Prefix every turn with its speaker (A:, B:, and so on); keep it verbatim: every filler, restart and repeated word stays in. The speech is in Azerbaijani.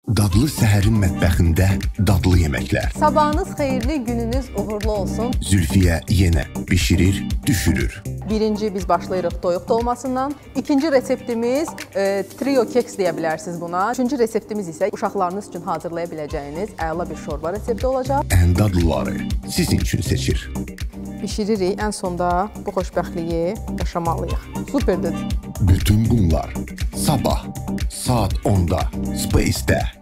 A: Dadlı səhərin mətbəxində dadlı yeməklər.
B: Sabahınız xeyirli, gününüz uğurlu olsun.
A: Zülfiyə yenə bişirir, düşürür.
B: Birinci biz başlayırıq toyuq dolmasından. İkinci reseptimiz e, trio keks deyə bilərsiniz buna. Üçüncü reseptimiz isə uşaqlarınız üçün hazırlaya biləcəyiniz əla bir şorba resepti olacaq.
A: Ən dadlıları sizin üçün seçir.
B: Bişiririk, ən sonda bu xoşbəxtliyi yaşamalıyıq. Superdir.
A: Bütün bunlar sabah saat onda Space'də.